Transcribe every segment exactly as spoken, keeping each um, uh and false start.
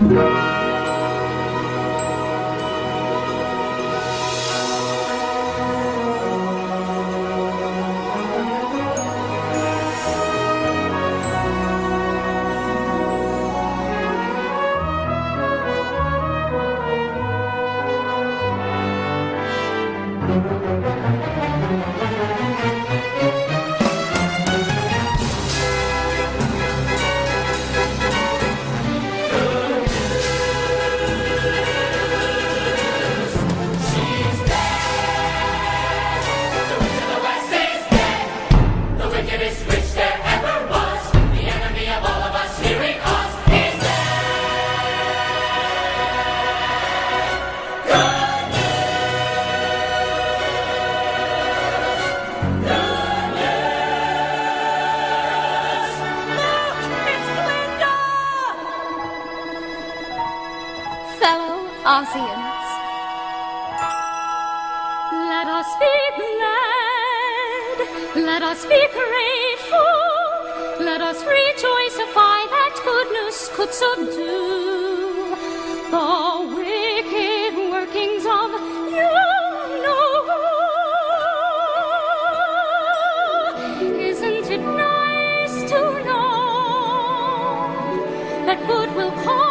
Ozians. Let us be glad, let us be grateful, let us rejoice to find that goodness could subdue the wicked workings of you know. Isn't it nice to know that good will come?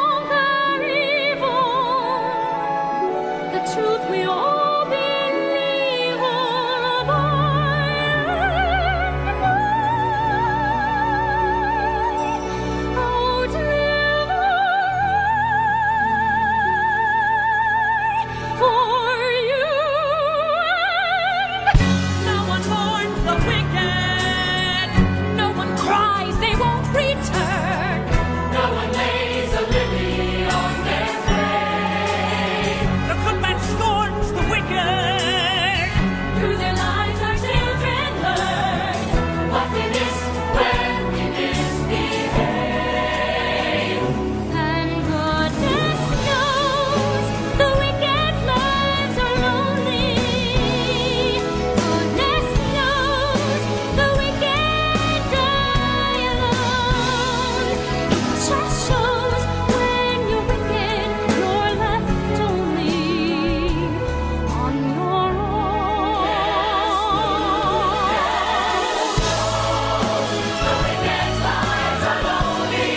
Truth we all believe all by and by. Oh, deliver for you. No one mourns the wicked. No one cries they won't return. No one lays a lily on their grave. The good man scorns the wicked. Through their lives our children learn what we miss when we misbehave. And goodness knows the wicked's lives are lonely. Goodness knows the wicked die alone. It just shows when you're wicked, you're left only on your own. The wicked's lives are lonely.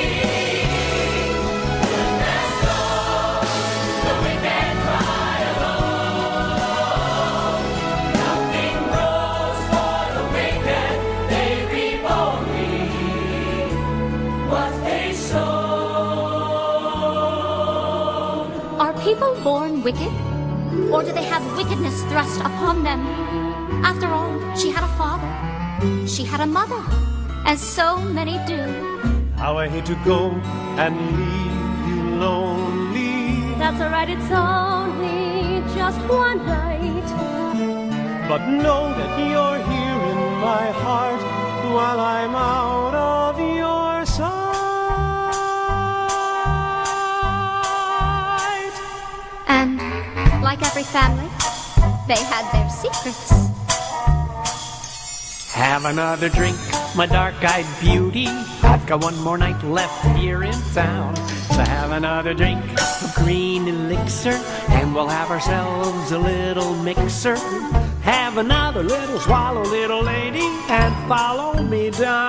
Goodness knows the wicked cry alone. Nothing grows for the wicked, they reap only what they sow. Are people born wicked? Or do they have wickedness thrust upon them? After all, she had a father, she had a mother, as so many do. How I hate to go and leave you lonely. That's alright, it's only just one night. But know that you're here in my heart while I'm out of your sight. And like every family, they had their secrets. Have another drink, my dark-eyed beauty. I've got one more night left here in town. So have another drink of green elixir, and we'll have ourselves a little mixer. Have another little swallow, little lady, and follow me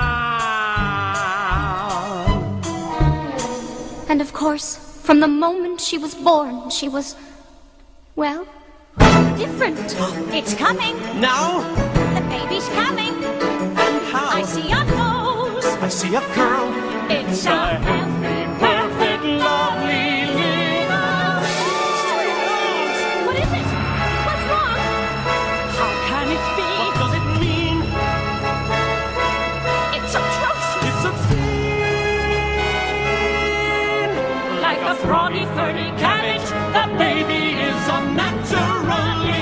down. And of course, from the moment she was born, she was, well, different. It's coming. Now, The baby's coming. how? I see a nose. I see a girl. It's a healthy, perfect, lovely little. What is it? What's wrong? How can it be? What does it mean? It's atrocious. It's a fiend. Like a throggy, thirty cabbage, the baby is unnaturally.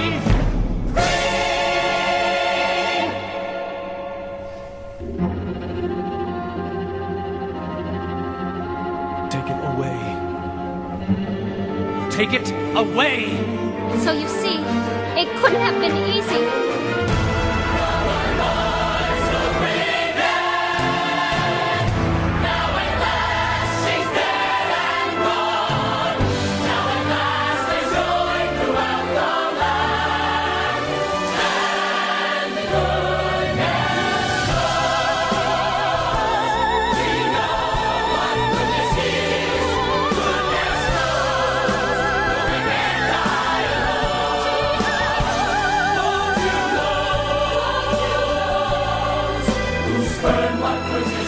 Take it away. Take it away. So you see, it couldn't have been easy. Now at last she's dead and gone. 'cause